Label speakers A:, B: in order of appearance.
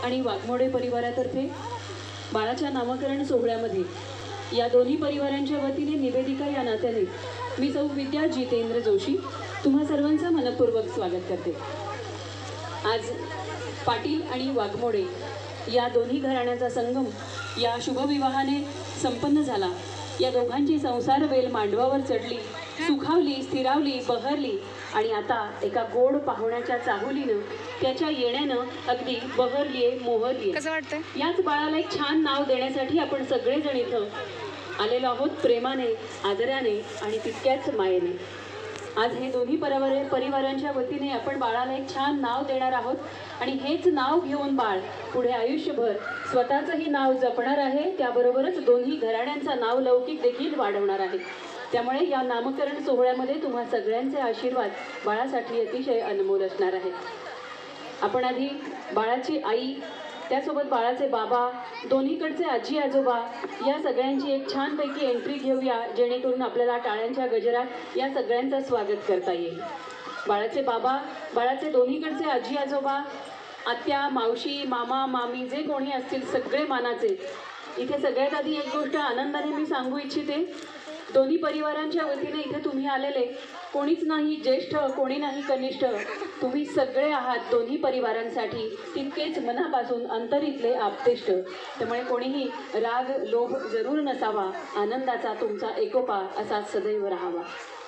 A: आणि वाघमोडे परिवारातर्फे बाळाच्या नामकरण सोहळ्यामध्ये या दोन्ही परिवारांच्या वतीने निवेदिका या नात्याने मी सौ विद्या जितेंद्र जोशी तुम्हा सर्वांचं मनपूर्वक स्वागत करते। आज पाटील आणि वाघमोडे या दोन्ही घराण्याचा संगम या शुभविवाहाने संपन्न झाला। या दोघांची संसार वेल मांडवावर चढली, सुखावली, स्थिरावली, बहरली आणि आता एका गोड पाहुण्याच्या चाहुलीनं त्याच्या येण्यानं अगदी बहरलीये, मोहरलीये।
B: कसं वाटतंय?
A: याच बाळाला एक छान नाव देण्यासाठी आपण सगळेजण इथं आलेलो आहोत, प्रेमाने, आदराने आणि तितक्याच मायेने। आज हे दोन्ही परिवारांच्या वतीने आपण बाळाला एक छान नाव देणार आहोत आणि हेच नाव घेऊन बाळ पुढे आयुष्यभर स्वतःचंही नाव जपणार आहे, त्याबरोबरच दोन्ही घराण्यांचा नाव लौकिक देखील वाढवणार आहे। त्यामुळे या नामकरण सोहळ्यामध्ये तुम्हा सगळ्यांचे आशीर्वाद बाळासाठी अतिशय अनमोल असणार आहे। आपण आधी बाळाची आई, त्यासोबत बाळाचे बाबा, दोन्हीकडचे आजी आजोबा या सगळ्यांची एक छानपैकी एंट्री घेऊया, जेणेकरून आपल्याला टाळ्यांच्या गजरात या सगळ्यांचं स्वागत करता येईल। बाळाचे बाबा, बाळाचे दोन्हीकडचे आजी आजोबा, आत्या, मावशी, मामा, मामी जे कोणी असतील सगळे मानाचे। इथे सगळ्यात आधी एक गोष्ट आनंदाने मी सांगू इच्छिते, दोन्ही परिवारांच्या वतीने इथे तुम्ही आलेले कोणीच नाही ज्येष्ठ, कोणी नाही कनिष्ठ, तुम्ही सगळे आहात दोन्ही परिवारांसाठी तितकेच मनापासून अंतरीतले आप्तेष्ट। त्यामुळे कोणीही राग लोभ जरूर नसावा, आनंदाचा तुमचा एकोपा असा सदैव राहावा।